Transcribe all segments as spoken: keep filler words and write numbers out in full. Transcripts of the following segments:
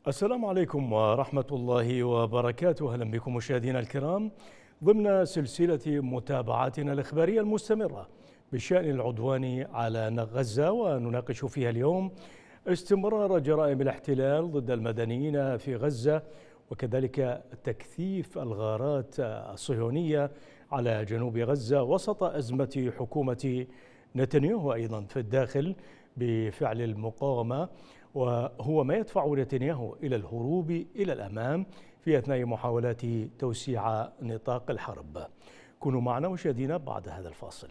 السلام عليكم ورحمة الله وبركاته. أهلا بكم مشاهدينا الكرام ضمن سلسلة متابعاتنا الإخبارية المستمرة بشأن العدوان على غزة، ونناقش فيها اليوم استمرار جرائم الاحتلال ضد المدنيين في غزة، وكذلك تكثيف الغارات الصهيونية على جنوب غزة وسط أزمة حكومة نتنياهو أيضا في الداخل بفعل المقاومة، وهو ما يدفع نتنياهو إلى الهروب إلى الأمام في أثناء محاولات توسيع نطاق الحرب. كونوا معنا مشاهدينا بعد هذا الفاصل.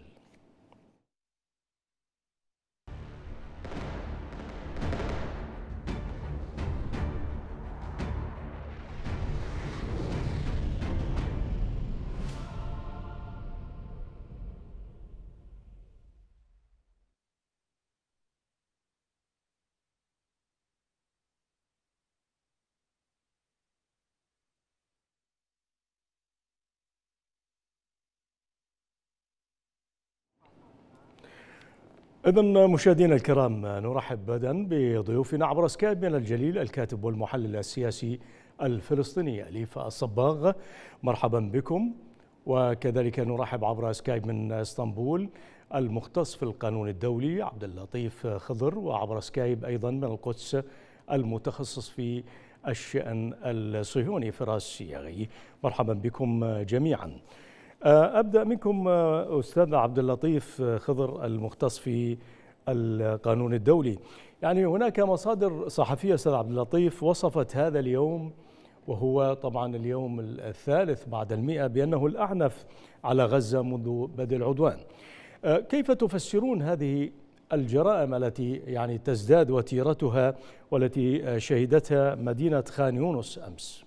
إذن مشاهدينا الكرام، نرحب غدا بضيوفنا عبر سكايب من الجليل الكاتب والمحلل السياسي الفلسطيني أليف الصباغ، مرحبا بكم. وكذلك نرحب عبر سكايب من اسطنبول المختص في القانون الدولي عبد اللطيف خضر، وعبر سكايب أيضا من القدس المتخصص في الشأن الصهيوني فراس شياغي. مرحبا بكم جميعا. أبدأ منكم أستاذ عبد اللطيف خضر المختص في القانون الدولي. يعني هناك مصادر صحفية أستاذ عبد اللطيف وصفت هذا اليوم، وهو طبعا اليوم الثالث بعد المئة، بأنه الأعنف على غزة منذ بدء العدوان. كيف تفسرون هذه الجرائم التي يعني تزداد وتيرتها والتي شهدتها مدينة خان يونس أمس؟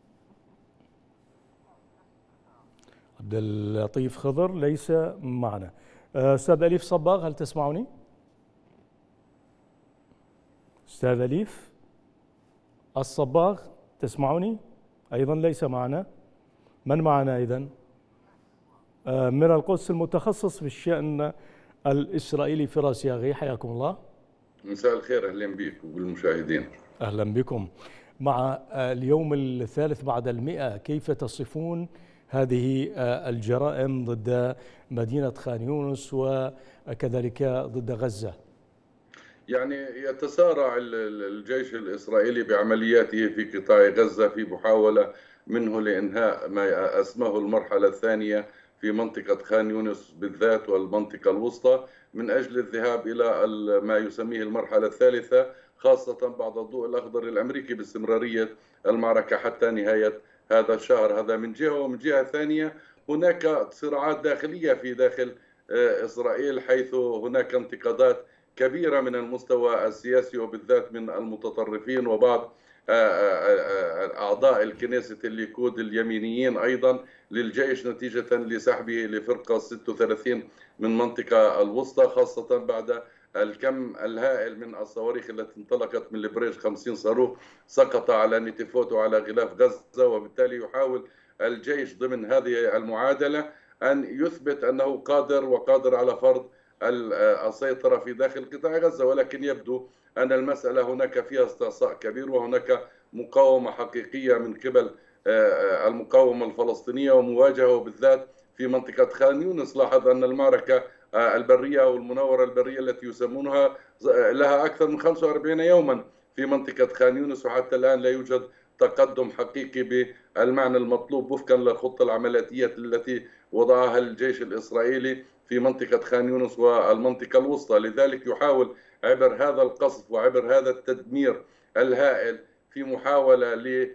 عبد اللطيف خضر ليس معنا. أستاذ أليف صباغ، هل تسمعني؟ أستاذ أليف الصباغ تسمعني؟ أيضا ليس معنا. من معنا إذن؟ من القدس المتخصص في الشأن الإسرائيلي فراس شياغي، حياكم الله. مساء الخير، أهلا بك وبالمشاهدين. أهلا بكم. مع اليوم الثالث بعد المئة، كيف تصفون هذه الجرائم ضد مدينة خان يونس وكذلك ضد غزة؟ يعني يتسارع الجيش الإسرائيلي بعملياته في قطاع غزة في محاولة منه لإنهاء ما أسماه المرحلة الثانية في منطقة خان يونس بالذات والمنطقة الوسطى، من أجل الذهاب إلى ما يسميه المرحلة الثالثة، خاصة بعد الضوء الأخضر الأمريكي باستمرارية المعركة حتى نهاية هذا الشهر. هذا من جهة، ومن جهة ثانية هناك صراعات داخلية في داخل إسرائيل، حيث هناك انتقادات كبيرة من المستوى السياسي وبالذات من المتطرفين وبعض أعضاء الكنيسة الليكود اليمينيين أيضا للجيش، نتيجة لسحبه لفرقة ستة وثلاثين من منطقة الوسطى، خاصة بعد الكم الهائل من الصواريخ التي انطلقت من البريج. خمسين صاروخ سقط على نتيفوت وعلى غلاف غزة، وبالتالي يحاول الجيش ضمن هذه المعادلة أن يثبت أنه قادر وقادر على فرض السيطرة في داخل قطاع غزة، ولكن يبدو أن المسألة هناك فيها استعصاء كبير، وهناك مقاومة حقيقية من قبل المقاومة الفلسطينية ومواجهة، وبالذات في منطقة خان يونس. لاحظ أن المعركة البرية أو المناورة البرية التي يسمونها لها أكثر من خمسة وأربعين يوما في منطقة خان يونس، وحتى الآن لا يوجد تقدم حقيقي بالمعنى المطلوب وفقا للخطة العملياتية التي وضعها الجيش الإسرائيلي في منطقة خان يونس والمنطقة الوسطى. لذلك يحاول عبر هذا القصف وعبر هذا التدمير الهائل في محاولة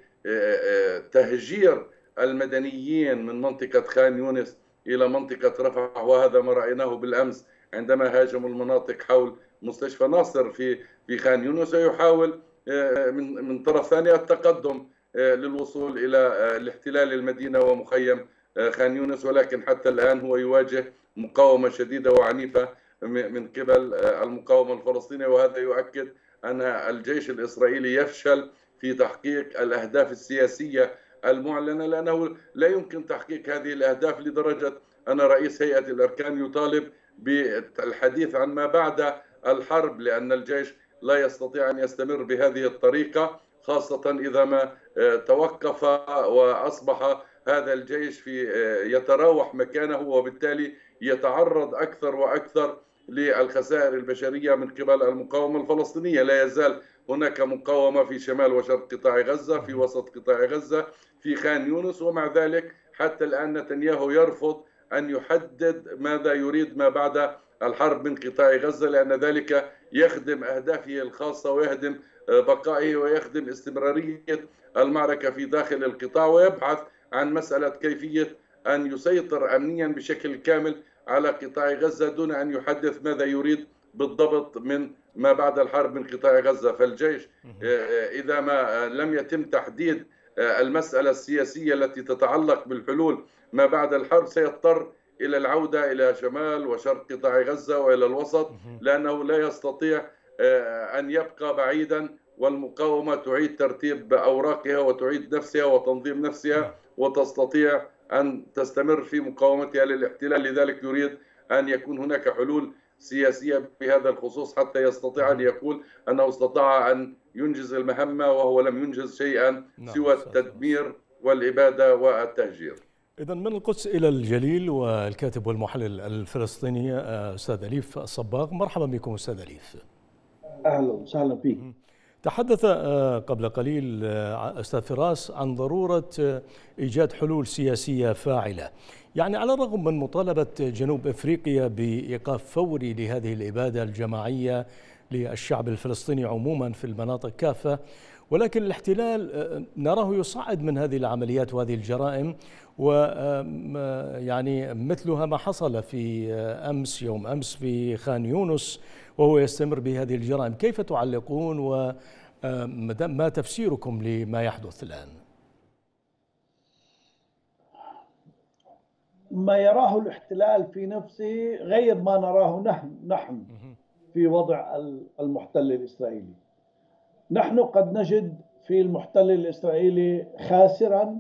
لتهجير المدنيين من منطقة خان يونس إلى منطقة رفح، وهذا ما رأيناه بالأمس عندما هاجموا المناطق حول مستشفى ناصر في في خان يونس، ويحاول من من طرف ثاني التقدم للوصول إلى الاحتلال المدينة ومخيم خان يونس، ولكن حتى الآن هو يواجه مقاومة شديدة وعنيفة من قبل المقاومة الفلسطينية، وهذا يؤكد أن الجيش الإسرائيلي يفشل في تحقيق الأهداف السياسية المعلنة، لأنه لا يمكن تحقيق هذه الأهداف لدرجة أن رئيس هيئة الأركان يطالب بالحديث عن ما بعد الحرب، لأن الجيش لا يستطيع أن يستمر بهذه الطريقة، خاصة إذا ما توقف وأصبح هذا الجيش في يتراوح مكانه، وبالتالي يتعرض أكثر وأكثر للخسائر البشرية من قبل المقاومة الفلسطينية. لا يزال هناك مقاومة في شمال وشرق قطاع غزة، في وسط قطاع غزة، في خان يونس، ومع ذلك حتى الآن نتنياهو يرفض أن يحدد ماذا يريد ما بعد الحرب من قطاع غزة، لأن ذلك يخدم أهدافه الخاصة ويخدم بقائه ويخدم استمرارية المعركة في داخل القطاع، ويبحث عن مسألة كيفية أن يسيطر أمنيا بشكل كامل على قطاع غزة دون أن يحدث ماذا يريد بالضبط من ما بعد الحرب من قطاع غزة. فالجيش إذا ما لم يتم تحديد المسألة السياسية التي تتعلق بالحلول ما بعد الحرب سيضطر إلى العودة إلى شمال وشرق قطاع غزة وإلى الوسط، لأنه لا يستطيع أن يبقى بعيدا والمقاومة تعيد ترتيب أوراقها وتعيد نفسها وتنظيم نفسها وتستطيع أن تستمر في مقاومتها للاحتلال. لذلك يريد أن يكون هناك حلول سياسية بهذا الخصوص حتى يستطيع أن يقول أنه استطاع أن ينجز المهمة، وهو لم ينجز شيئا سوى التدمير والإبادة والتهجير. إذن من القدس إلى الجليل، والكاتب والمحلل الفلسطيني أستاذ أليف الصباغ. مرحبا بكم أستاذ أليف. أهلا وسهلا فيك. تحدث قبل قليل أستاذ فراس عن ضرورة إيجاد حلول سياسية فاعلة، يعني على الرغم من مطالبة جنوب إفريقيا بإيقاف فوري لهذه الإبادة الجماعية للشعب الفلسطيني عموما في المناطق كافة، ولكن الاحتلال نراه يصعد من هذه العمليات وهذه الجرائم، ويعني مثلها ما حصل في أمس يوم أمس في خان يونس، وهو يستمر بهذه الجرائم. كيف تعلقون وما تفسيركم لما يحدث الآن؟ ما يراه الاحتلال في نفسه غير ما نراه نحن نحن في وضع المحتل الإسرائيلي. نحن قد نجد في المحتل الإسرائيلي خاسرا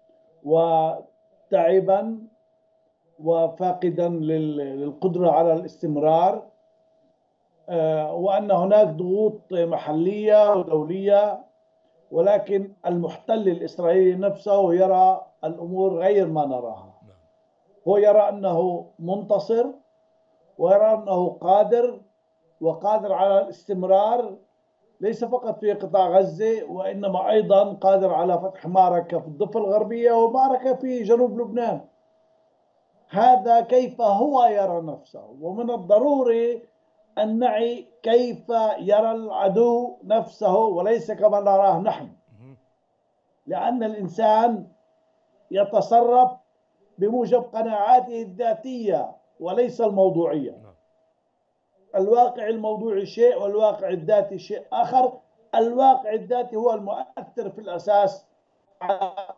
وتعبا وفاقدا للقدرة على الاستمرار، وأن هناك ضغوط محلية ودولية، ولكن المحتل الإسرائيلي نفسه يرى الأمور غير ما نراها. هو يرى أنه منتصر، ويرى أنه قادر وقادر على الاستمرار، ليس فقط في قطاع غزة وإنما أيضا قادر على فتح معركة في الضفة الغربية ومعركة في جنوب لبنان. هذا كيف هو يرى نفسه، ومن الضروري أن نعي كيف يرى العدو نفسه وليس كما نراه نحن، لأن الإنسان يتصرف بموجب قناعاته الذاتية وليس الموضوعية. الواقع الموضوعي شيء والواقع الذاتي شيء آخر. الواقع الذاتي هو المؤثر في الأساس على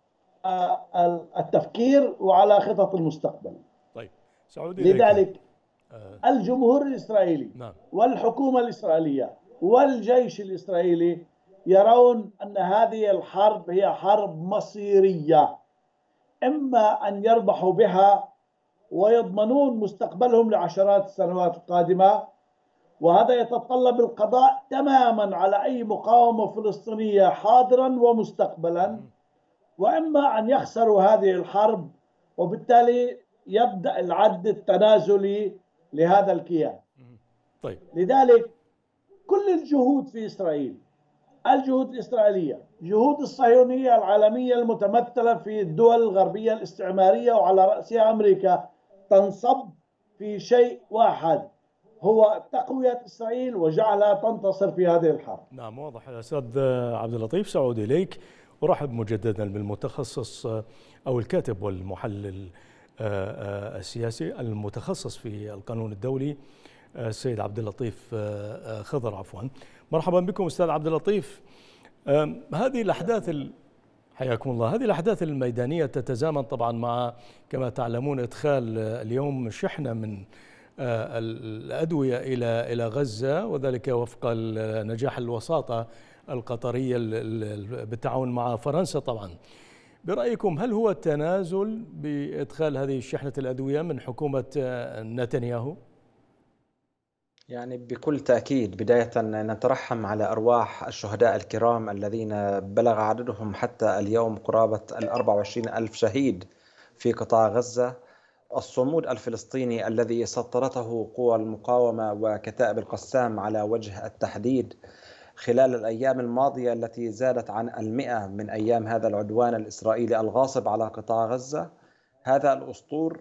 التفكير وعلى خطط المستقبل. طيب سعودي، لذلك الجمهور الإسرائيلي نعم. والحكومة الإسرائيلية والجيش الإسرائيلي يرون أن هذه الحرب هي حرب مصيرية، إما أن يربحوا بها ويضمنون مستقبلهم لعشرات السنوات القادمة، وهذا يتطلب القضاء تماما على أي مقاومة فلسطينية حاضرا ومستقبلا، وإما أن يخسروا هذه الحرب وبالتالي يبدأ العد التنازلي لهذا الكيان. طيب. لذلك كل الجهود في إسرائيل، الجهود الإسرائيلية، جهود الصهيونية العالمية المتمثلة في الدول الغربية الاستعمارية وعلى رأسها أمريكا، تنصب في شيء واحد، هو تقوية إسرائيل وجعلها تنتصر في هذه الحرب. نعم واضح. أستاذ عبد اللطيف سعودي إليك، أرحب مجددا بالمتخصص أو الكاتب والمحلل السياسي المتخصص في القانون الدولي السيد عبد اللطيف خضر. عفوا، مرحبا بكم أستاذ عبد اللطيف. هذه الأحداث ال... حياكم الله. هذه الأحداث الميدانية تتزامن طبعا مع كما تعلمون إدخال اليوم شحنة من الأدوية إلى إلى غزة، وذلك وفق نجاح الوساطة القطرية بالتعاون مع فرنسا. طبعا برأيكم هل هو تنازل بإدخال هذه الشحنة الأدوية من حكومة نتنياهو؟ يعني بكل تأكيد بداية نترحم على أرواح الشهداء الكرام الذين بلغ عددهم حتى اليوم قرابة الأربع وعشرين ألف شهيد في قطاع غزة. الصمود الفلسطيني الذي سطرته قوى المقاومة وكتائب القسام على وجه التحديد خلال الأيام الماضية التي زادت عن المئة من أيام هذا العدوان الإسرائيلي الغاصب على قطاع غزة، هذا الأسطور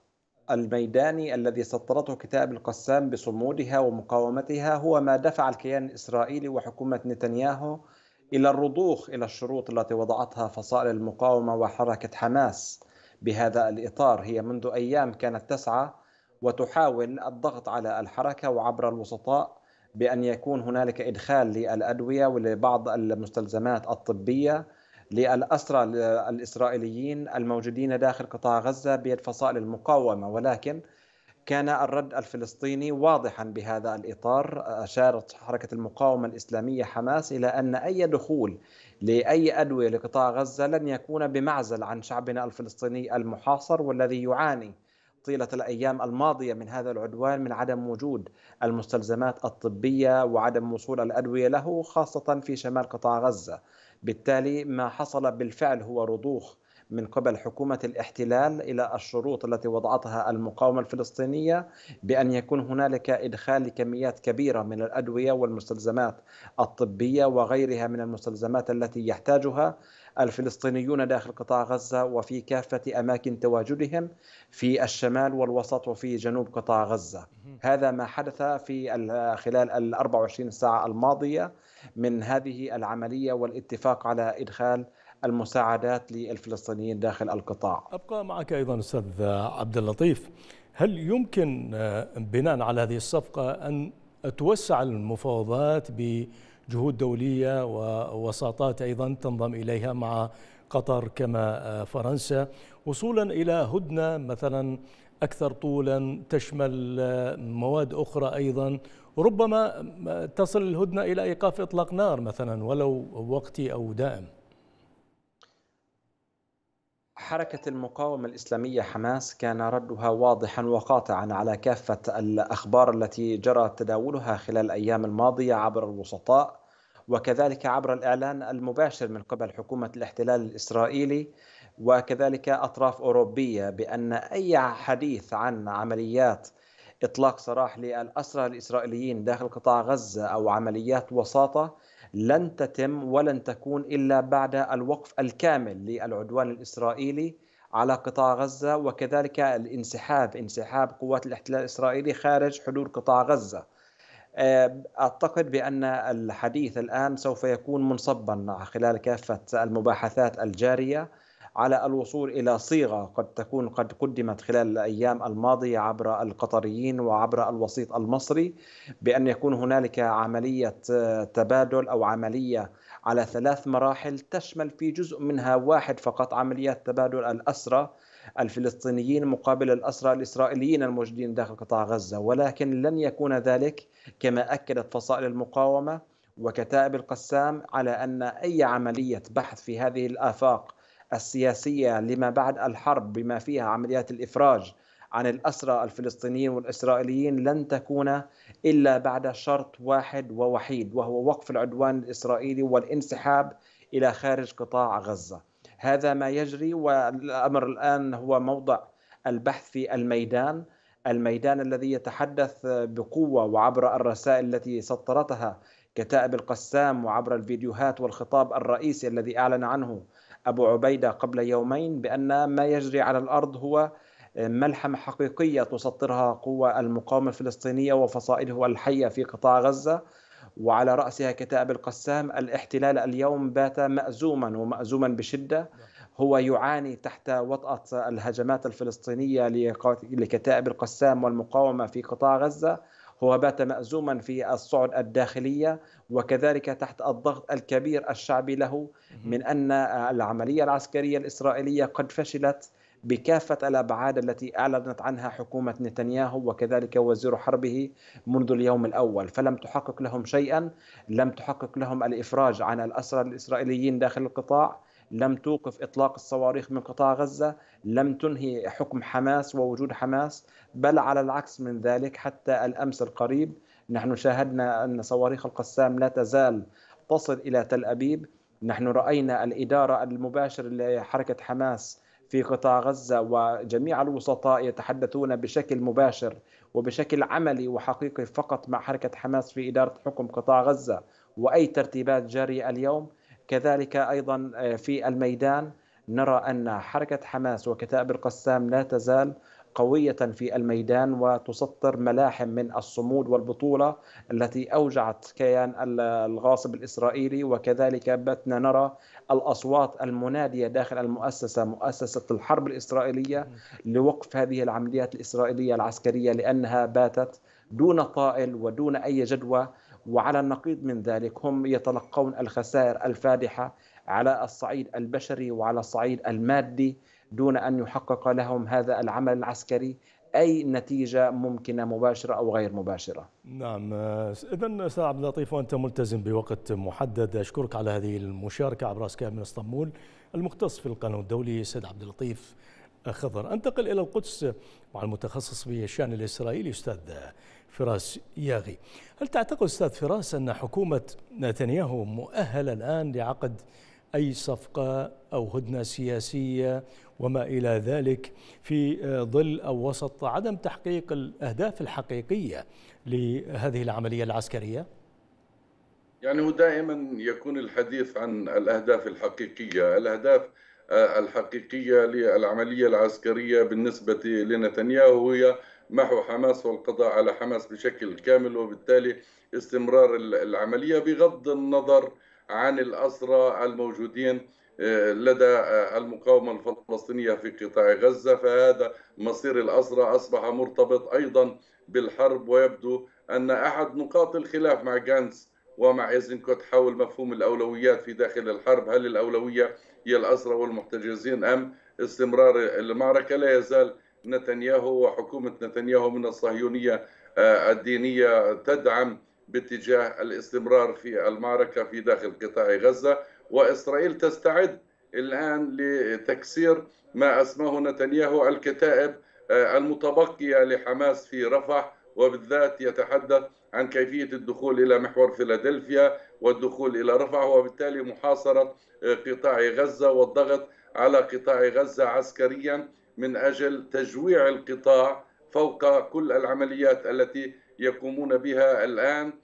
الميداني الذي سطرته كتائب القسام بصمودها ومقاومتها هو ما دفع الكيان الإسرائيلي وحكومة نتنياهو إلى الرضوخ إلى الشروط التي وضعتها فصائل المقاومة وحركة حماس. بهذا الإطار هي منذ أيام كانت تسعى وتحاول الضغط على الحركة وعبر الوسطاء بأن يكون هنالك إدخال للأدوية ولبعض المستلزمات الطبية للأسرى الإسرائيليين الموجودين داخل قطاع غزة بيد فصائل المقاومة، ولكن كان الرد الفلسطيني واضحا بهذا الإطار. أشارت حركة المقاومة الإسلامية حماس إلى أن أي دخول لأي أدوية لقطاع غزة لن يكون بمعزل عن شعبنا الفلسطيني المحاصر والذي يعاني طيلة الأيام الماضية من هذا العدوان من عدم وجود المستلزمات الطبية وعدم وصول الأدوية له، خاصة في شمال قطاع غزة. بالتالي ما حصل بالفعل هو رضوخ من قبل حكومة الاحتلال إلى الشروط التي وضعتها المقاومة الفلسطينية بأن يكون هنالك إدخال لكميات كبيرة من الأدوية والمستلزمات الطبية وغيرها من المستلزمات التي يحتاجها الفلسطينيون داخل قطاع غزة وفي كافة أماكن تواجدهم في الشمال والوسط وفي جنوب قطاع غزة. هذا ما حدث في خلال ال أربع وعشرين ساعة الماضية من هذه العملية والاتفاق على إدخال المساعدات للفلسطينيين داخل القطاع. أبقى معك أيضا أستاذ عبد اللطيف، هل يمكن بناء على هذه الصفقة أن توسع المفاوضات بجهود دولية ووساطات أيضا تنضم إليها مع قطر كما فرنسا، وصولا إلى هدنة مثلا أكثر طولا تشمل مواد أخرى أيضا، ربما تصل الهدنة إلى إيقاف إطلاق نار مثلا ولو وقتي أو دائم؟ حركة المقاومة الإسلامية حماس كان ردها واضحا وقاطعا على كافة الأخبار التي جرى تداولها خلال الأيام الماضية عبر الوسطاء وكذلك عبر الإعلان المباشر من قبل حكومة الاحتلال الإسرائيلي وكذلك أطراف أوروبية بأن أي حديث عن عمليات إطلاق سراح للأسرى الإسرائيليين داخل قطاع غزة أو عمليات وساطة لن تتم ولن تكون إلا بعد الوقف الكامل للعدوان الإسرائيلي على قطاع غزة وكذلك الانسحاب انسحاب قوات الاحتلال الإسرائيلي خارج حدود قطاع غزة. أعتقد بأن الحديث الآن سوف يكون منصبا خلال كافة المباحثات الجارية على الوصول إلى صيغة قد تكون قد قدمت خلال الأيام الماضية عبر القطريين وعبر الوسيط المصري بأن يكون هنالك عملية تبادل أو عملية على ثلاث مراحل تشمل في جزء منها واحد فقط عمليات تبادل الأسرى الفلسطينيين مقابل الأسرى الإسرائيليين الموجودين داخل قطاع غزة، ولكن لن يكون ذلك كما أكدت فصائل المقاومة وكتائب القسام على أن أي عملية بحث في هذه الآفاق السياسية لما بعد الحرب بما فيها عمليات الإفراج عن الأسرى الفلسطينيين والإسرائيليين لن تكون إلا بعد شرط واحد ووحيد وهو وقف العدوان الإسرائيلي والانسحاب إلى خارج قطاع غزة. هذا ما يجري والأمر الآن هو موضع البحث في الميدان الميدان الذي يتحدث بقوة وعبر الرسائل التي سطرتها كتائب القسام وعبر الفيديوهات والخطاب الرئيسي الذي أعلن عنه أبو عبيدة قبل يومين بأن ما يجري على الأرض هو ملحمة حقيقية تسطرها قوى المقاومة الفلسطينية وفصائله الحية في قطاع غزة وعلى رأسها كتائب القسام. الاحتلال اليوم بات مأزوما ومأزوما بشدة، هو يعاني تحت وطأة الهجمات الفلسطينية لكتائب القسام والمقاومة في قطاع غزة، هو بات مأزوما في الصعد الداخلية وكذلك تحت الضغط الكبير الشعبي له من أن العملية العسكرية الإسرائيلية قد فشلت بكافة الأبعاد التي أعلنت عنها حكومة نتنياهو وكذلك وزير حربه منذ اليوم الأول، فلم تحقق لهم شيئا، لم تحقق لهم الإفراج عن الأسرى الإسرائيليين داخل القطاع، لم توقف إطلاق الصواريخ من قطاع غزة، لم تنهي حكم حماس ووجود حماس، بل على العكس من ذلك حتى الأمس القريب نحن شاهدنا أن صواريخ القسام لا تزال تصل إلى تل أبيب. نحن رأينا الإدارة المباشرة لحركة حماس في قطاع غزة وجميع الوسطاء يتحدثون بشكل مباشر وبشكل عملي وحقيقي فقط مع حركة حماس في إدارة حكم قطاع غزة وأي ترتيبات جارية اليوم. كذلك أيضا في الميدان نرى أن حركة حماس وكتائب القسام لا تزال قوية في الميدان وتسطر ملاحم من الصمود والبطولة التي أوجعت كيان الغاصب الإسرائيلي. وكذلك باتنا نرى الأصوات المنادية داخل المؤسسة مؤسسة الحرب الإسرائيلية لوقف هذه العمليات الإسرائيلية العسكرية لأنها باتت دون طائل ودون أي جدوى. وعلى النقيض من ذلك هم يتلقون الخسائر الفادحة على الصعيد البشري وعلى الصعيد المادي دون أن يحقق لهم هذا العمل العسكري أي نتيجة ممكنة مباشرة أو غير مباشرة. نعم، إذن أستاذ عبد اللطيف وأنت ملتزم بوقت محدد، أشكرك على هذه المشاركة عبر سكايب من اسطنبول. المختص في القانون الدولي سيد عبد اللطيف خضر. أنتقل إلى القدس مع المتخصص في الشأن الإسرائيلي أستاذ فراس ياغي. هل تعتقد أستاذ فراس أن حكومة نتنياهو مؤهلة الآن لعقد أي صفقة أو هدنة سياسية وما إلى ذلك في ظل أو وسط عدم تحقيق الأهداف الحقيقية لهذه العملية العسكرية؟ يعني هو دائما يكون الحديث عن الأهداف الحقيقية. الأهداف الحقيقية للعملية العسكرية بالنسبة لنتنياهو هي محو حماس والقضاء على حماس بشكل كامل، وبالتالي استمرار العملية بغض النظر عن الأسرى الموجودين لدى المقاومة الفلسطينية في قطاع غزة. فهذا مصير الأسرى أصبح مرتبط أيضا بالحرب، ويبدو أن أحد نقاط الخلاف مع جانس ومع إيزنكوت حول مفهوم الأولويات في داخل الحرب. هل الأولوية هي الأسرى والمحتجزين أم استمرار المعركة؟ لا يزال نتنياهو وحكومة نتنياهو من الصهيونية الدينية تدعم باتجاه الاستمرار في المعركة في داخل قطاع غزة، وإسرائيل تستعد الآن لتكسير ما أسماه نتنياهو الكتائب المتبقية لحماس في رفح، وبالذات يتحدث عن كيفية الدخول إلى محور فيلادلفيا والدخول إلى رفح، وبالتالي محاصرة قطاع غزة والضغط على قطاع غزة عسكريا من أجل تجويع القطاع فوق كل العمليات التي يقومون بها الآن.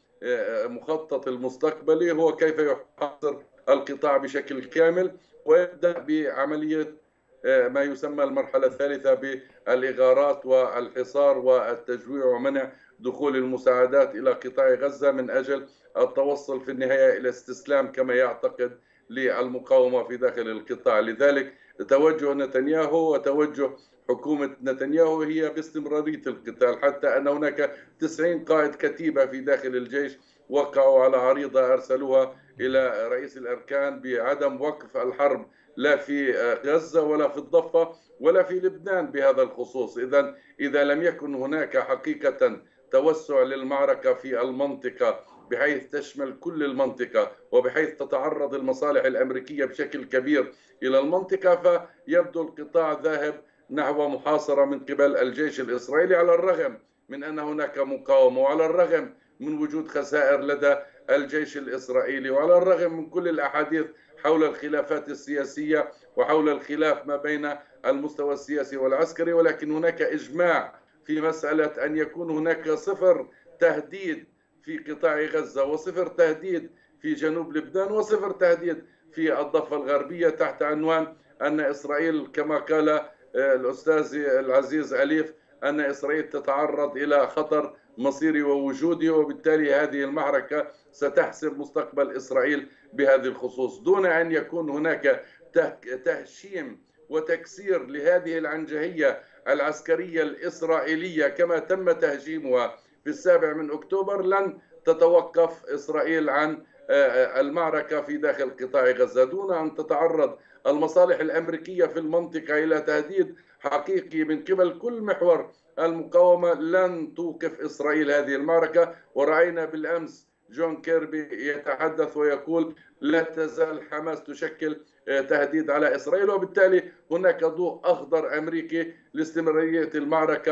مخطط المستقبلي هو كيف يحاصر القطاع بشكل كامل ويبدأ بعملية ما يسمى المرحلة الثالثة بالإغارات والحصار والتجويع ومنع دخول المساعدات إلى قطاع غزة من أجل التوصل في النهاية إلى استسلام كما يعتقد للمقاومة في داخل القطاع. لذلك توجه نتنياهو وتوجه حكومة نتنياهو هي باستمرارية القتال، حتى أن هناك تسعين قائد كتيبة في داخل الجيش وقعوا على عريضة أرسلوها إلى رئيس الأركان بعدم وقف الحرب لا في غزة ولا في الضفة ولا في لبنان بهذا الخصوص. إذن إذا لم يكن هناك حقيقة توسع للمعركة في المنطقة بحيث تشمل كل المنطقة وبحيث تتعرض المصالح الأمريكية بشكل كبير إلى المنطقة، فيبدو القطاع ذاهب نحو محاصرة من قبل الجيش الإسرائيلي، على الرغم من أن هناك مقاومة وعلى الرغم من وجود خسائر لدى الجيش الإسرائيلي وعلى الرغم من كل الأحاديث حول الخلافات السياسية وحول الخلاف ما بين المستوى السياسي والعسكري. ولكن هناك إجماع في مسألة أن يكون هناك صفر تهديد في قطاع غزة وصفر تهديد في جنوب لبنان وصفر تهديد في الضفة الغربية، تحت عنوان أن إسرائيل كما قال الأستاذ العزيز أليف أن إسرائيل تتعرض إلى خطر مصيري ووجودي، وبالتالي هذه المعركة ستحسم مستقبل إسرائيل بهذه الخصوص، دون أن يكون هناك تهشيم وتكسير لهذه العنجهية العسكرية الإسرائيلية كما تم تهجيمها في السابع من أكتوبر. لن تتوقف إسرائيل عن المعركة في داخل قطاع غزة دون أن تتعرض المصالح الأمريكية في المنطقة إلى تهديد حقيقي من قبل كل محور المقاومة. لن توقف إسرائيل هذه المعركة، ورأينا بالأمس جون كيربي يتحدث ويقول لا تزال حماس تشكل تهديد على إسرائيل، وبالتالي هناك ضوء أخضر أمريكي لاستمرارية المعركة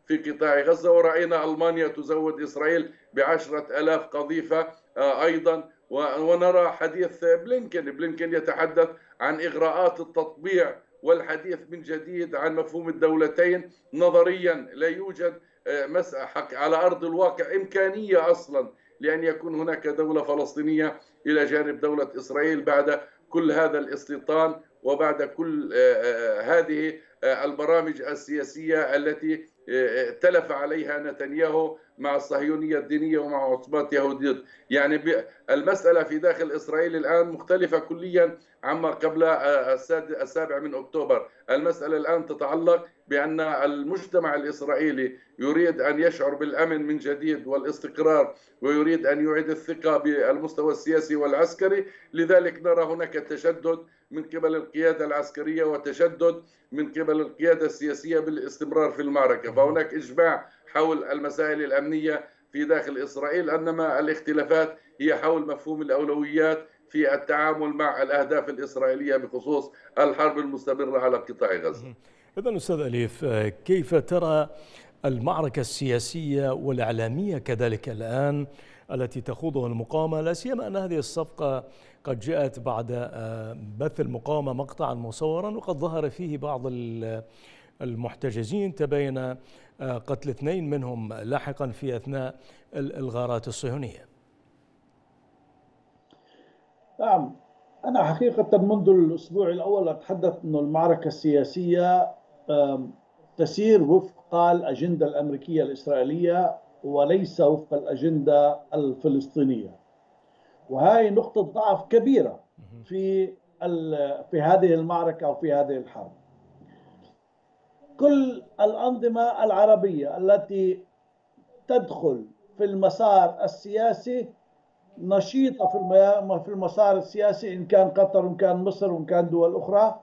في قطاع غزة، ورأينا ألمانيا تزود إسرائيل بعشرة ألاف قذيفة أيضا، ونرى حديث بلينكن بلينكن يتحدث عن إغراءات التطبيع والحديث من جديد عن مفهوم الدولتين. نظريا لا يوجد حق على أرض الواقع إمكانية أصلا لأن يكون هناك دولة فلسطينية إلى جانب دولة إسرائيل بعد كل هذا الاستيطان وبعد كل هذه البرامج السياسية التي تلف عليها نتنياهو مع الصهيونية الدينية ومع عصبات يهودية. يعني المسألة في داخل إسرائيل الآن مختلفة كليا عما قبل السابع من أكتوبر. المسألة الآن تتعلق بأن المجتمع الإسرائيلي يريد أن يشعر بالأمن من جديد والاستقرار، ويريد أن يعيد الثقة بالمستوى السياسي والعسكري. لذلك نرى هناك تشدد من قبل القيادة العسكرية وتشدد من قبل القيادة السياسية بالاستمرار في المعركة. فهناك إجماع حول المسائل الأمنية في داخل إسرائيل، أنما الاختلافات هي حول مفهوم الأولويات في التعامل مع الأهداف الإسرائيلية بخصوص الحرب المستمرة على قطاع غزة. إذن أستاذ أليف، كيف ترى المعركة السياسية والإعلامية كذلك الآن التي تخوضها المقاومة، لا سيما أن هذه الصفقة قد جاءت بعد بث المقاومة مقطعا مصورا وقد ظهر فيه بعض المحتجزين تبين قتل اثنين منهم لاحقا في أثناء الغارات الصهيونية؟ نعم، أنا حقيقة منذ الأسبوع الأول أتحدث أن المعركة السياسية تسير وفق الأجندة الأمريكية الإسرائيلية وليس وفق الأجندة الفلسطينية، وهي نقطة ضعف كبيرة في في هذه المعركة أو في هذه الحرب. كل الأنظمة العربية التي تدخل في المسار السياسي نشيطة في المسار السياسي، إن كان قطر وإن كان مصر وإن كان دول أخرى،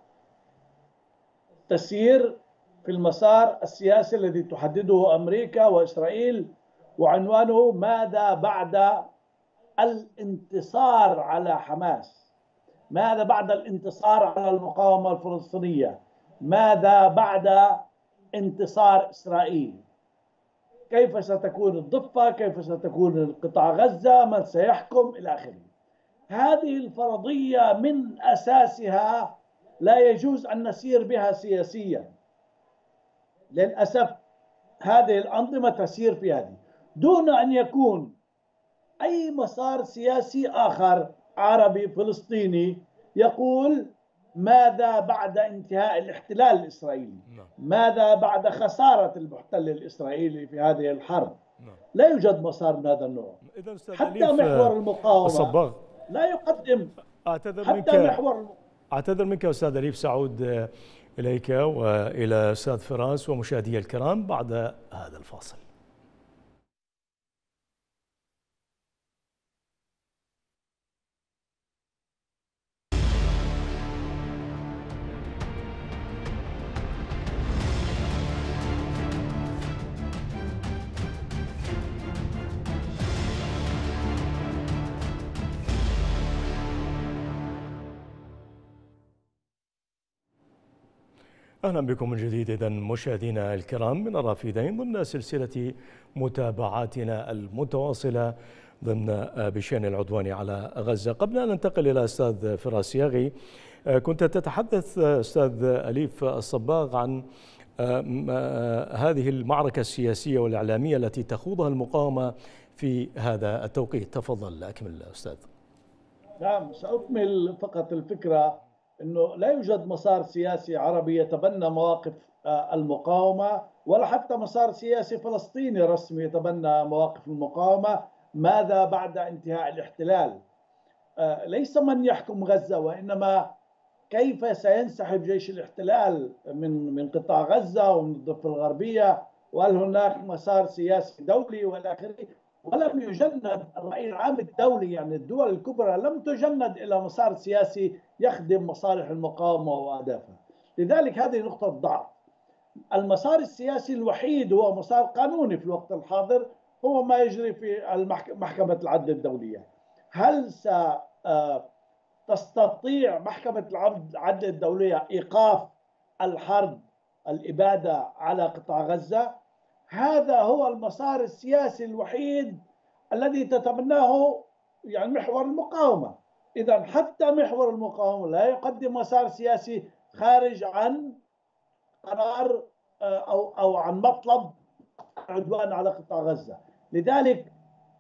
تسير في المسار السياسي الذي تحدده أمريكا وإسرائيل، وعنوانه ماذا بعد الانتصار على حماس، ماذا بعد الانتصار على المقاومة الفلسطينية، ماذا بعد انتصار إسرائيل، كيف ستكون الضفة، كيف ستكون قطاع غزة، من سيحكم إلى آخره. هذه الفرضية من أساسها لا يجوز أن نسير بها سياسيا. للأسف هذه الأنظمة تسير في هذه دون أن يكون أي مسار سياسي آخر عربي فلسطيني يقول ماذا بعد انتهاء الاحتلال الإسرائيلي، ماذا بعد خسارة المحتل الإسرائيلي في هذه الحرب. لا يوجد مسار من هذا النوع. حتى محور المقاومة الصباغ لا يقدم. أعتذر حتى منك محور أعتذر منك أستاذ أليف، سأعود إليك وإلى أستاذ فراس ومشاهدي الكرام بعد هذا الفاصل. أهلا بكم من جديد. إذن مشاهدينا الكرام من الرافدين ضمن سلسلة متابعاتنا المتواصلة ضمن بشأن العدوان على غزة. قبل أن ننتقل إلى أستاذ فراس ياغي، كنت تتحدث أستاذ أليف الصباغ عن هذه المعركة السياسية والإعلامية التي تخوضها المقاومة في هذا التوقيت. تفضل أكمل أستاذ. نعم، سأكمل فقط الفكرة أنه لا يوجد مسار سياسي عربي يتبنى مواقف المقاومة، ولا حتى مسار سياسي فلسطيني رسمي يتبنى مواقف المقاومة. ماذا بعد انتهاء الاحتلال؟ ليس من يحكم غزة، وإنما كيف سينسحب جيش الاحتلال من من قطاع غزة ومن الضفة الغربية، وهل هناك مسار سياسي دولي والى اخره. ولم يجند الرأي العام الدولي، يعني الدول الكبرى لم تجند إلى مسار سياسي يخدم مصالح المقاومة وأهدافها. لذلك هذه نقطة ضعف. المسار السياسي الوحيد هو مسار قانوني في الوقت الحاضر، هو ما يجري في محكمة العدل الدولية. هل ستستطيع محكمة العدل الدولية إيقاف الحرب الإبادة على قطاع غزة؟ هذا هو المسار السياسي الوحيد الذي تتبناه يعني محور المقاومة. إذا حتى محور المقاومة لا يقدم مسار سياسي خارج عن قرار أو أو عن مطلب العدوان على قطاع غزة. لذلك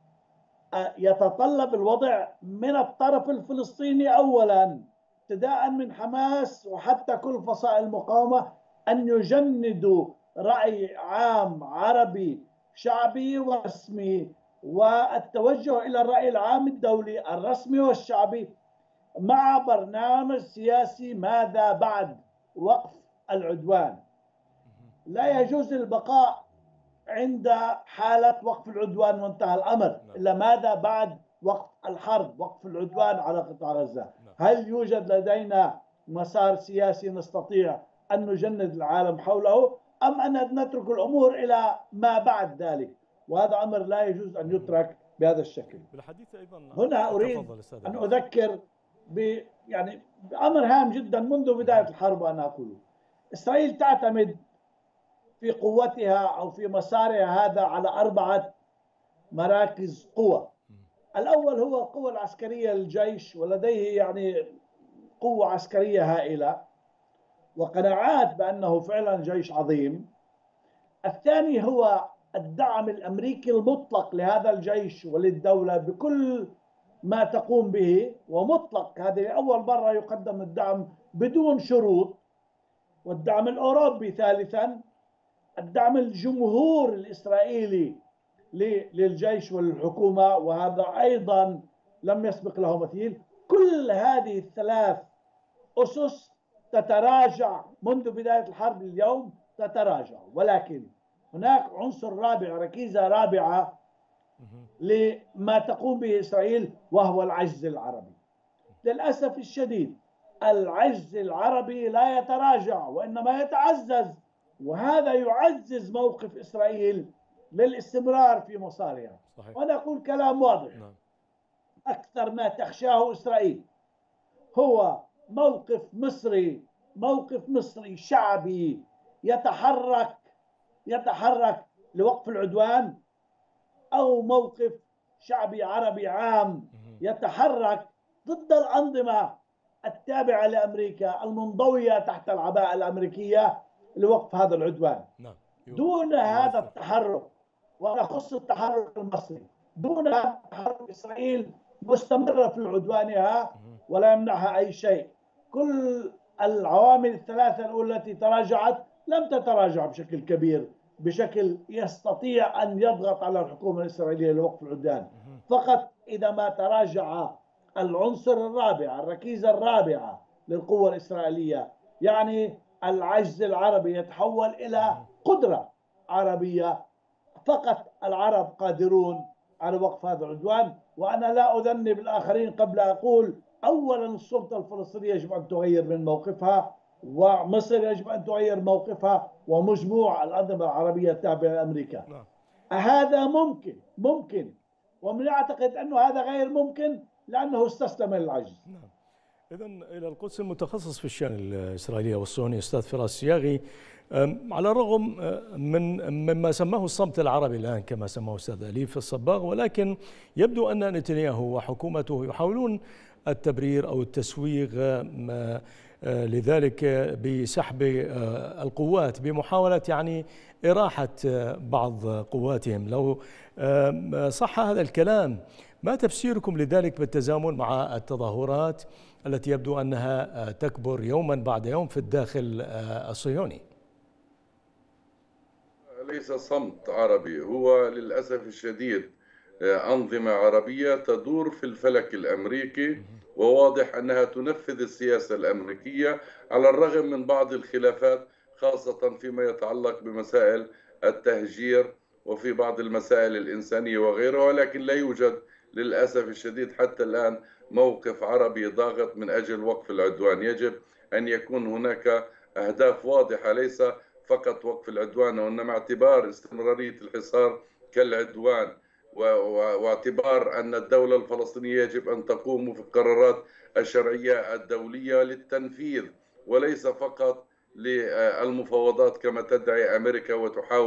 يتطلب الوضع من الطرف الفلسطيني أولا، ابتداء من حماس وحتى كل فصائل المقاومة، أن يجندوا رأي عام عربي شعبي ورسمي، والتوجه إلى الرأي العام الدولي الرسمي والشعبي مع برنامج سياسي ماذا بعد وقف العدوان. لا يجوز البقاء عند حالة وقف العدوان وانتهى الأمر، إلا ماذا بعد وقف الحرب، وقف العدوان على قطاع غزة. هل يوجد لدينا مسار سياسي نستطيع أن نجند العالم حوله، أم أن نترك الأمور إلى ما بعد ذلك؟ وهذا أمر لا يجوز أن يترك بهذا الشكل. بالحديث أيضا هنا أريد أن أذكر ب يعني بأمر هام جدا منذ بداية الحرب، وأنا أقول إسرائيل تعتمد في قوتها أو في مسارها هذا على أربعة مراكز قوة. الأول هو القوة العسكرية للجيش، ولديه يعني قوة عسكرية هائلة وقناعات بأنه فعلا جيش عظيم. الثاني هو الدعم الأمريكي المطلق لهذا الجيش وللدولة بكل ما تقوم به، ومطلق، هذه أول مرة يقدم الدعم بدون شروط. والدعم الأوروبي ثالثا، الدعم الجمهور الإسرائيلي للجيش والحكومة، وهذا أيضا لم يسبق له مثيل. كل هذه الثلاث أسس تتراجع منذ بداية الحرب اليوم، تتراجع، ولكن هناك عنصر رابع، ركيزة رابعة لما تقوم به إسرائيل، وهو العجز العربي. للأسف الشديد العجز العربي لا يتراجع وإنما يتعزز، وهذا يعزز موقف إسرائيل للاستمرار في مسارها. صحيح. وأنا أقول كلام واضح. نعم. أكثر ما تخشاه إسرائيل هو موقف مصري، موقف مصري شعبي يتحرك يتحرك لوقف العدوان، أو موقف شعبي عربي عام يتحرك ضد الأنظمة التابعة لأمريكا المنضوية تحت العباءة الأمريكية لوقف هذا العدوان. نعم. دون هذا التحرك، وأنا أخص التحرك المصري، دون هذا التحرك إسرائيل مستمرة في عدوانها ولا يمنعها أي شيء. كل العوامل الثلاثة الأولى التي تراجعت لم تتراجع بشكل كبير، بشكل يستطيع أن يضغط على الحكومة الإسرائيلية لوقف العدوان. فقط إذا ما تراجع العنصر الرابع، الركيزة الرابعة للقوة الإسرائيلية، يعني العجز العربي، يتحول إلى قدرة عربية، فقط العرب قادرون على وقف هذا العدوان. وأنا لا أذنب الآخرين قبل أقول أولا السلطة الفلسطينية يجب أن تغير من موقفها، ومصر يجب أن تغير موقفها، ومجموع الأنظمة العربية التابعة لأمريكا. نعم. هذا ممكن ممكن ومن يعتقد أنه هذا غير ممكن لأنه استسلم للعجز. نعم. إذن إلى القدس المتخصص في الشأن الإسرائيلية والصهيوني أستاذ فراس الصياغي، على الرغم من مما سماه الصمت العربي الآن كما سماه أستاذ أليف الصباغ، ولكن يبدو أن نتنياهو وحكومته يحاولون التبرير أو التسويغ لذلك بسحب القوات، بمحاولة يعني إراحة بعض قواتهم. لو صح هذا الكلام، ما تفسيركم لذلك بالتزامن مع التظاهرات التي يبدو أنها تكبر يوما بعد يوم في الداخل الصهيوني؟ ليس صمت عربي، هو للأسف الشديد أنظمة عربية تدور في الفلك الأمريكي، وواضح أنها تنفذ السياسة الأمريكية على الرغم من بعض الخلافات، خاصة فيما يتعلق بمسائل التهجير وفي بعض المسائل الإنسانية وغيرها. ولكن لا يوجد للأسف الشديد حتى الآن موقف عربي ضاغط من أجل وقف العدوان. يجب أن يكون هناك أهداف واضحة، ليس فقط وقف العدوان، وإنما اعتبار استمرارية الحصار كالعدوان، واعتبار أن الدولة الفلسطينية يجب أن تقوم في القرارات الشرعية الدولية للتنفيذ، وليس فقط للمفاوضات كما تدعي أمريكا وتحاول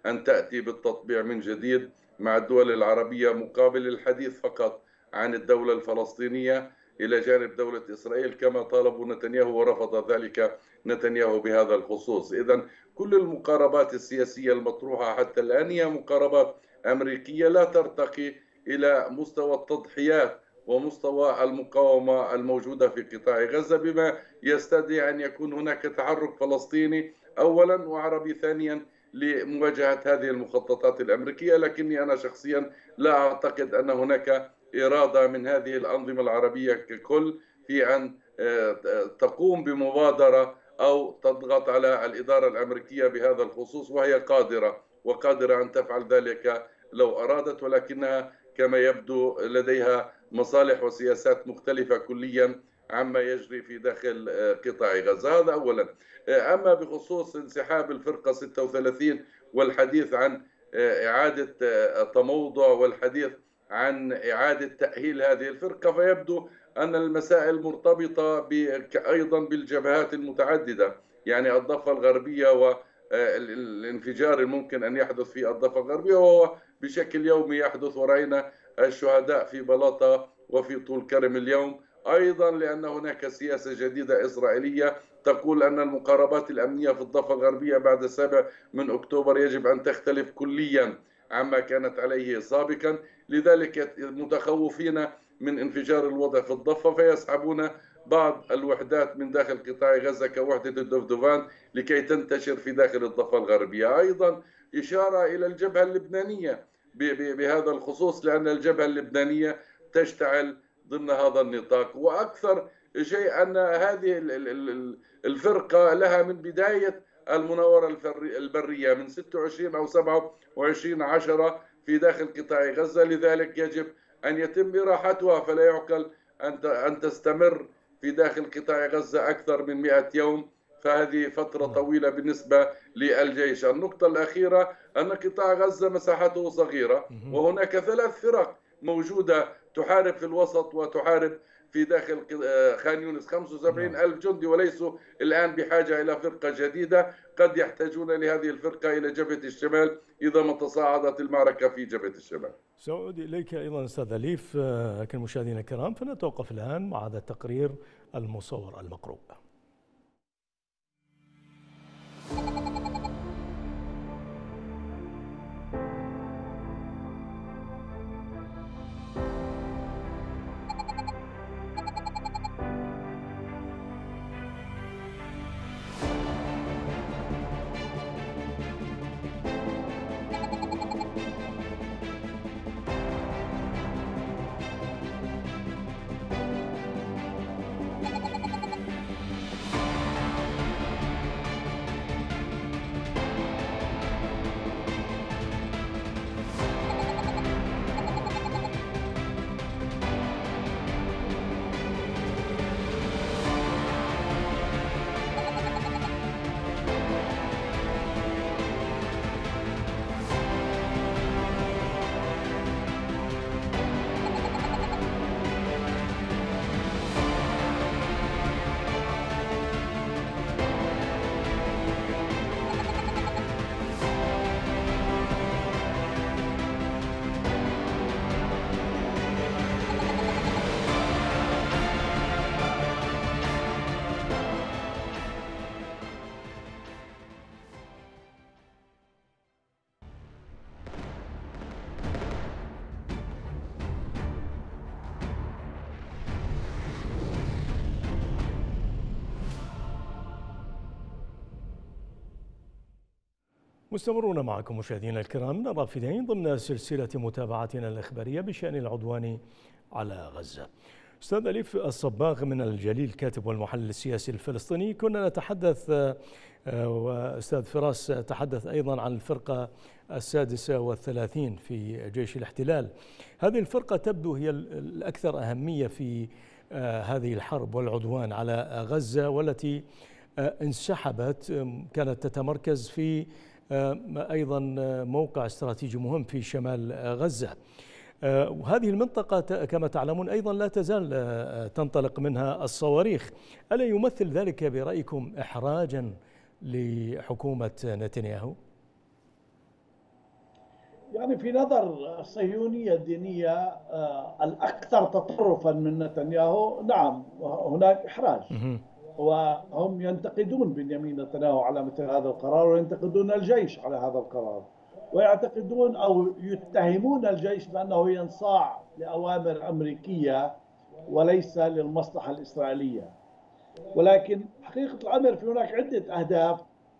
أن تأتي بالتطبيع من جديد مع الدول العربية مقابل الحديث فقط عن الدولة الفلسطينية إلى جانب دولة إسرائيل كما طالبوا نتنياهو ورفض ذلك نتنياهو بهذا الخصوص. إذن كل المقاربات السياسية المطروحة حتى الآن هي مقاربات أمريكية لا ترتقي إلى مستوى التضحيات ومستوى المقاومة الموجودة في قطاع غزة، بما يستدعي أن يكون هناك تحرك فلسطيني أولا وعربي ثانيا لمواجهة هذه المخططات الأمريكية. لكني أنا شخصيا لا أعتقد أن هناك إرادة من هذه الأنظمة العربية ككل في أن تقوم بمبادرة أو تضغط على الإدارة الأمريكية بهذا الخصوص، وهي قادرة وقادرة أن تفعل ذلك لو أرادت، ولكنها كما يبدو لديها مصالح وسياسات مختلفة كليا عما يجري في داخل قطاع غزة. هذا أولا. أما بخصوص انسحاب الفرقة ستة وثلاثين والحديث عن إعادة تموضع والحديث عن إعادة تأهيل هذه الفرقة، فيبدو أن المسائل مرتبطة أيضا بالجبهات المتعددة، يعني الضفة الغربية والانفجار الممكن أن يحدث في الضفة الغربية وهو بشكل يومي يحدث، ورأينا الشهداء في بلاطة وفي طول كرم اليوم. أيضا لأن هناك سياسة جديدة إسرائيلية تقول أن المقاربات الأمنية في الضفة الغربية بعد السابع من أكتوبر يجب أن تختلف كليا عما كانت عليه سابقا، لذلك متخوفين من انفجار الوضع في الضفة فيسحبون بعض الوحدات من داخل قطاع غزة كوحدة الدفدفان لكي تنتشر في داخل الضفة الغربية. أيضا إشارة إلى الجبهة اللبنانية بهذا الخصوص، لأن الجبهة اللبنانية تشتعل ضمن هذا النطاق. وأكثر شيء أن هذه الفرقة لها من بداية المناورة البرية من ستة وعشرين أو سبعة وعشرين عشرة في داخل قطاع غزة، لذلك يجب أن يتم إراحتها، فلا يعقل أن تستمر في داخل قطاع غزة أكثر من مئة يوم، فهذه فترة طويلة بالنسبة للجيش. النقطة الأخيرة أن قطاع غزة مساحته صغيرة وهناك ثلاث فرق موجودة تحارب في الوسط وتحارب في داخل خان يونس، خمسة وسبعين ألف جندي، وليسوا الآن بحاجة إلى فرقة جديدة. قد يحتاجون لهذه الفرقة إلى جبهة الشمال إذا ما تصاعدت المعركة في جبهة الشمال. سأعود إليك أيضا أستاذ أليف، لكن مشاهدينا الكرام فنتوقف الآن مع هذا التقرير المصور المقروء. مستمرون معكم مشاهدينا الكرام الرافدين ضمن سلسلة متابعتنا الإخبارية بشأن العدوان على غزة. أستاذ أليف الصباغ من الجليل الكاتب والمحلل السياسي الفلسطيني، كنا نتحدث وأستاذ فراس تحدث أيضا عن الفرقة السادسة والثلاثين في جيش الاحتلال. هذه الفرقة تبدو هي الأكثر أهمية في هذه الحرب والعدوان على غزة، والتي انسحبت كانت تتمركز في أيضا موقع استراتيجي مهم في شمال غزة. وهذه المنطقة كما تعلمون أيضا لا تزال تنطلق منها الصواريخ. ألا يمثل ذلك برأيكم إحراجا لحكومة نتنياهو؟ يعني في نظر الصهيونية الدينية الأكثر تطرفا من نتنياهو، نعم هناك إحراج، وهم ينتقدون بنيامين نتنياهو على مثل هذا القرار، وينتقدون الجيش على هذا القرار، ويعتقدون أو يتهمون الجيش بأنه ينصاع لأوامر أمريكية وليس للمصلحة الإسرائيلية. ولكن حقيقة الأمر في هناك عدة أهداف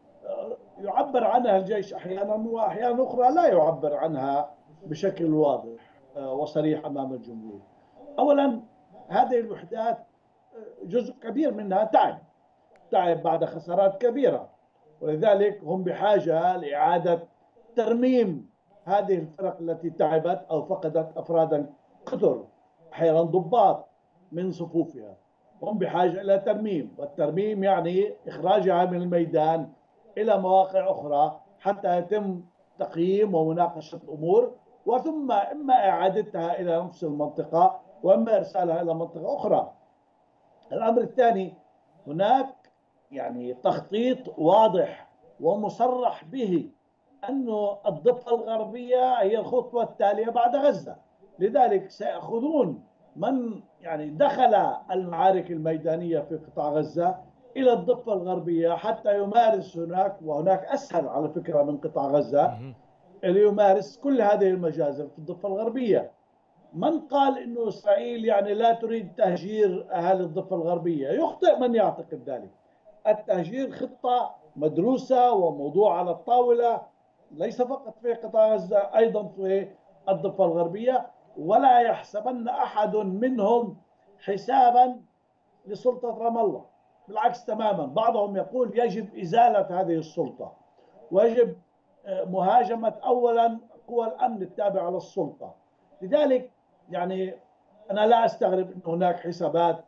يعبر عنها الجيش أحيانا، وأحيانا أخرى لا يعبر عنها بشكل واضح وصريح أمام الجمهور. أولا، هذه الوحدات جزء كبير منها تعب تعب بعد خسارات كبيرة، ولذلك هم بحاجة لإعادة ترميم هذه الفرق التي تعبت أو فقدت أفرادا كثر، أحيانا ضباط من صفوفها. هم بحاجة إلى ترميم، والترميم يعني إخراجها من الميدان إلى مواقع أخرى حتى يتم تقييم ومناقشة الأمور، وثم إما إعادتها إلى نفس المنطقة وإما إرسالها إلى منطقة أخرى. الأمر الثاني، هناك يعني تخطيط واضح ومصرح به أن الضفة الغربية هي الخطوة التالية بعد غزة، لذلك سيأخذون من يعني دخل المعارك الميدانية في قطاع غزة إلى الضفة الغربية حتى يمارس هناك، وهناك أسهل على فكرة من قطاع غزة، ليمارس كل هذه المجازر في الضفة الغربية. من قال إنه إسرائيل يعني لا تريد تهجير أهالي الضفة الغربية؟ يخطئ من يعتقد ذلك. التهجير خطة مدروسة وموضوع على الطاولة، ليس فقط في قطاع غزة، أيضا في الضفة الغربية. ولا يحسبن أحد منهم حسابا لسلطة رام الله، بالعكس تماما. بعضهم يقول يجب إزالة هذه السلطة، ويجب مهاجمة أولا قوى الأمن التابعة للسلطة. لذلك يعني أنا لا أستغرب أن هناك حسابات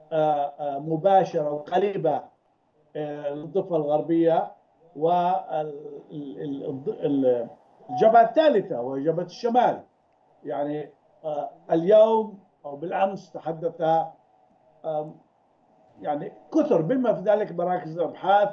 مباشرة وقريبة للضفة الغربية، والجبهة الثالثة وهي جبهة الشمال. يعني اليوم أو بالأمس تحدث يعني كثر بما في ذلك مراكز الأبحاث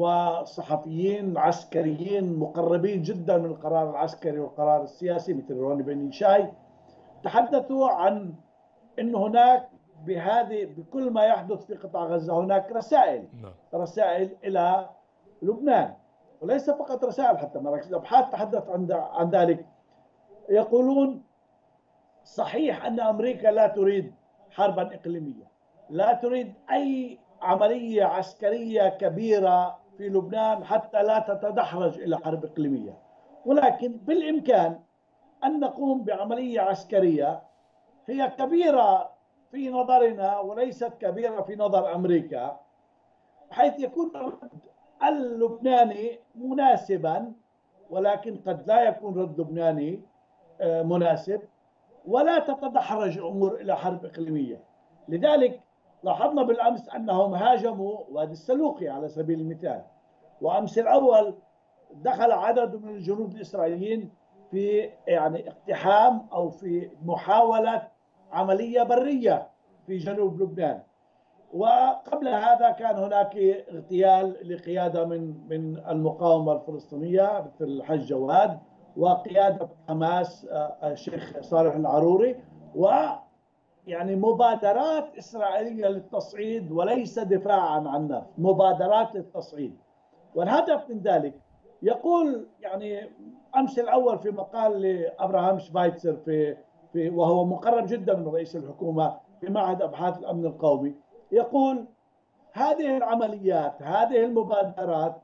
وصحفيين عسكريين مقربين جدا من القرار العسكري والقرار السياسي مثل روني بن شاي، تحدثوا عن أن هناك بهذه بكل ما يحدث في قطاع غزة هناك رسائل رسائل إلى لبنان، وليس فقط رسائل، حتى مراكز الأبحاث تحدث عن ذلك. يقولون صحيح أن أمريكا لا تريد حربا إقليمية، لا تريد أي عملية عسكرية كبيرة في لبنان حتى لا تتدحرج إلى حرب إقليمية، ولكن بالإمكان أن نقوم بعملية عسكرية هي كبيرة في نظرنا وليست كبيرة في نظر أمريكا، حيث يكون الرد اللبناني مناسبا، ولكن قد لا يكون رد لبناني مناسب، ولا تتدحرج الأمور إلى حرب إقليمية. لذلك لاحظنا بالأمس أنهم هاجموا وادي السلوقي على سبيل المثال، وأمس الأول دخل عدد من الجنود الإسرائيليين في يعني اقتحام أو في محاولة عملية برية في جنوب لبنان. وقبل هذا كان هناك اغتيال لقيادة من من المقاومة الفلسطينية مثل الحج جواد، وقيادة حماس الشيخ صالح العروري، ويعني مبادرات إسرائيلية للتصعيد وليس دفاعا عن نفس، مبادرات للتصعيد. والهدف من ذلك يقول يعني أمس الأول في مقال لأبراهام شفايتسر في في وهو مقرب جدا من رئيس الحكومة في معهد أبحاث الأمن القومي، يقول هذه العمليات هذه المبادرات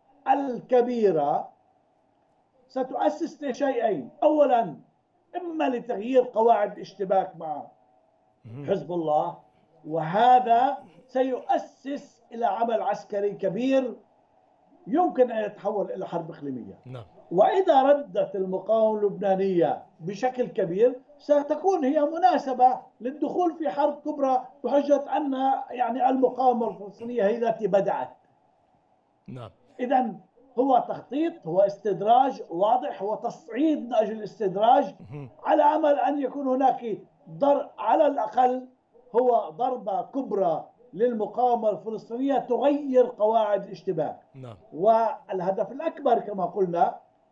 الكبيرة ستؤسس لشيئين: أولا إما لتغيير قواعد الاشتباك مع حزب الله، وهذا سيؤسس إلى عمل عسكري كبير يمكن أن يتحول إلى حرب إقليمية. نعم. وإذا ردت المقاومة اللبنانية بشكل كبير ستكون هي مناسبة للدخول في حرب كبرى بحجة أن يعني المقاومة الفلسطينية هي التي بدأت. نعم. إذا هو تخطيط، هو استدراج واضح، هو تصعيد من أجل الاستدراج، على أمل أن يكون هناك ضرب على الأقل هو ضربة كبرى للمقاومة الفلسطينية تغير قواعد الاشتباك. نعم. والهدف الأكبر كما قلنا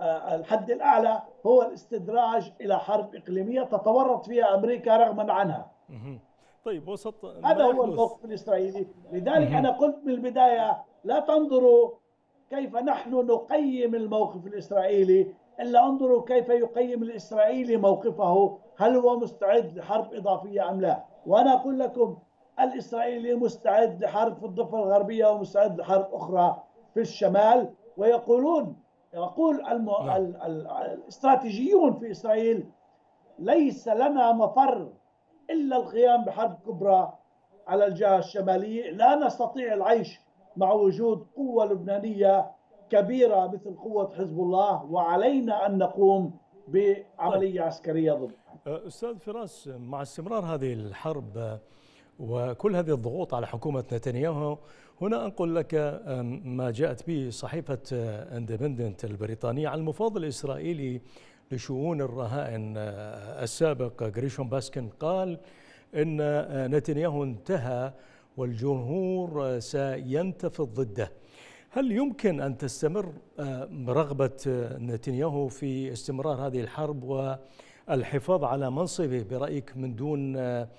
الحد الأعلى هو الاستدراج إلى حرب إقليمية تتورط فيها أمريكا رغما عنها. طيب وسط هذا هو الموقف الإسرائيلي. لذلك أنا قلت من البداية لا تنظروا كيف نحن نقيم الموقف الإسرائيلي، إلا انظروا كيف يقيم الإسرائيلي موقفه، هل هو مستعد لحرب إضافية أم لا. وأنا أقول لكم الإسرائيلي مستعد لحرب في الضفة الغربية ومستعد لحرب أخرى في الشمال. ويقولون يقول الم... ال... ال... الاستراتيجيون في إسرائيل ليس لنا مفر إلا القيام بحرب كبرى على الجهة الشمالية، لا نستطيع العيش مع وجود قوة لبنانية كبيرة مثل قوة حزب الله، وعلينا أن نقوم بعملية طيب. عسكرية ضدها. أستاذ فراس، مع استمرار هذه الحرب وكل هذه الضغوط على حكومة نتنياهو، هنا أنقل لك ما جاءت به صحيفة اندبندنت البريطانية عن المفاوض الإسرائيلي لشؤون الرهائن السابق غريشون باسكن، قال إن نتنياهو انتهى والجمهور سينتفض ضده. هل يمكن أن تستمر رغبة نتنياهو في استمرار هذه الحرب والحفاظ على منصبه برأيك من دون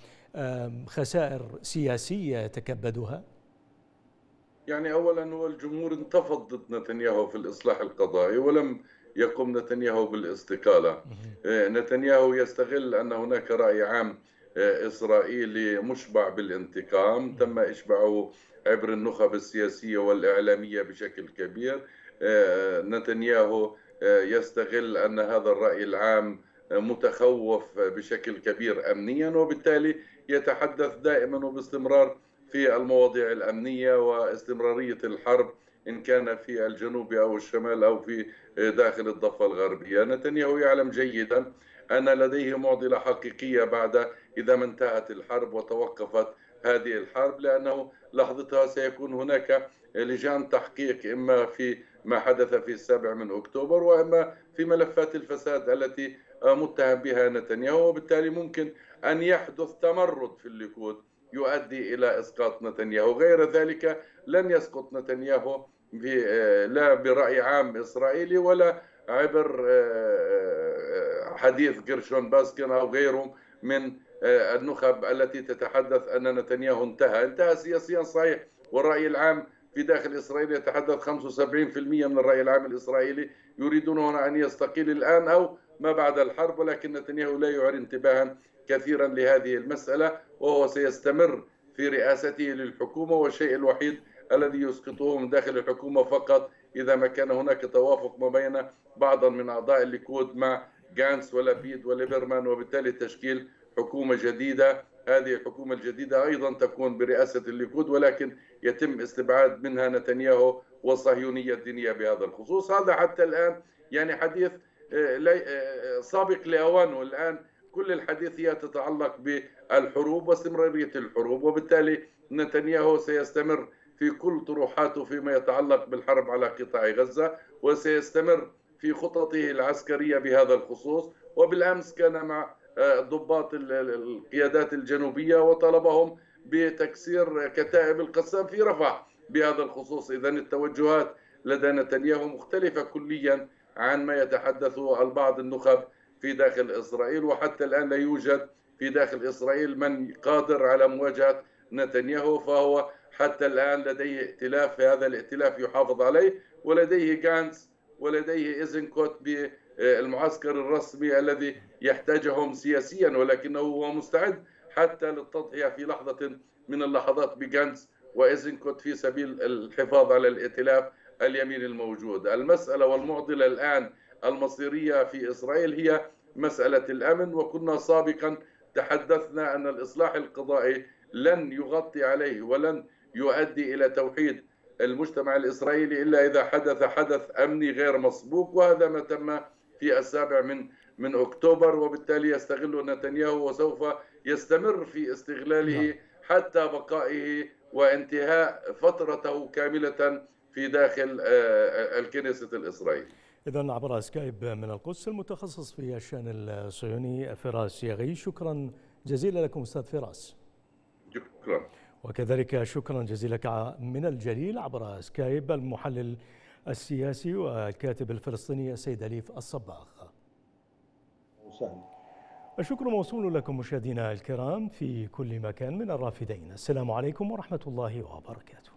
خسائر سياسية يتكبدها؟ يعني أولا هو الجمهور انتفض ضد نتنياهو في الإصلاح القضائي ولم يقوم نتنياهو بالاستقالة. نتنياهو يستغل أن هناك رأي عام إسرائيلي مشبع بالانتقام تم إشباعه عبر النخب السياسية والإعلامية بشكل كبير. نتنياهو يستغل أن هذا الرأي العام متخوف بشكل كبير أمنيا، وبالتالي يتحدث دائما وباستمرار في المواضيع الأمنية واستمرارية الحرب إن كان في الجنوب أو الشمال أو في داخل الضفة الغربية. نتنياهو يعلم جيدا أن لديه معضلة حقيقية بعد إذا ما انتهت الحرب وتوقفت هذه الحرب، لأنه لحظتها سيكون هناك لجان تحقيق إما في ما حدث في السابع من أكتوبر وإما في ملفات الفساد التي متهم بها نتنياهو، وبالتالي ممكن أن يحدث تمرد في الليكود يؤدي إلى إسقاط نتنياهو. غير ذلك لن يسقط نتنياهو لا برأي عام إسرائيلي ولا عبر حديث غيرشون باسكن أو غيره من النخب التي تتحدث أن نتنياهو انتهى انتهى سياسيا صحيح، والرأي العام في داخل إسرائيل يتحدث خمسة وسبعين بالمئة من الرأي العام الإسرائيلي يريدون هنا أن يستقيل الآن أو ما بعد الحرب، ولكن نتنياهو لا يعطي انتباها كثيرا لهذه المسألة، وهو سيستمر في رئاسته للحكومة، والشيء الوحيد الذي يسقطه من داخل الحكومة فقط إذا ما كان هناك توافق ما بين بعض من أعضاء الليكود مع غانتس ولابيد وليبرمان، وبالتالي تشكيل حكومة جديدة. هذه الحكومة الجديدة أيضا تكون برئاسة الليكود، ولكن يتم استبعاد منها نتنياهو والصهيونية الدينية بهذا الخصوص. هذا حتى الآن يعني حديث سابق لأوانه. الآن كل الحديث هي تتعلق بالحروب واستمرارية الحروب، وبالتالي نتنياهو سيستمر في كل طروحاته فيما يتعلق بالحرب على قطاع غزة، وسيستمر في خططه العسكرية بهذا الخصوص. وبالأمس كان مع ضباط القيادات الجنوبية وطلبهم بتكسير كتائب القسام في رفح بهذا الخصوص. إذن التوجهات لدى نتنياهو مختلفة كليا عن ما يتحدثه البعض النخب في داخل إسرائيل، وحتى الآن لا يوجد في داخل إسرائيل من قادر على مواجهة نتنياهو، فهو حتى الآن لديه ائتلاف، هذا الائتلاف يحافظ عليه، ولديه غانتس ولديه إيزنكوت بالمعسكر الرسمي الذي يحتاجهم سياسيا، ولكنه هو مستعد حتى للتضحية في لحظة من اللحظات بغانتس وإيزنكوت في سبيل الحفاظ على الائتلاف اليمين الموجود. المسألة والمعضلة الآن المصيرية في إسرائيل هي مسألة الأمن، وكنا سابقا تحدثنا أن الإصلاح القضائي لن يغطي عليه ولن يؤدي إلى توحيد المجتمع الإسرائيلي إلا إذا حدث حدث أمني غير مسبوق، وهذا ما تم في السابع من من أكتوبر، وبالتالي يستغل نتنياهو وسوف يستمر في استغلاله حتى بقائه وانتهاء فترته كاملة في داخل الكنيسة الإسرائيلية. إذن عبر سكايب من القدس المتخصص في الشأن الصهيوني فراس يغي، شكرا جزيلا لكم أستاذ فراس. شكرا. وكذلك شكرا جزيلا من الجليل عبر سكايب المحلل السياسي والكاتب الفلسطيني السيد أليف الصباغ. وسهلا. الشكر موصول لكم مشاهدينا الكرام في كل مكان من الرافدين. السلام عليكم ورحمة الله وبركاته.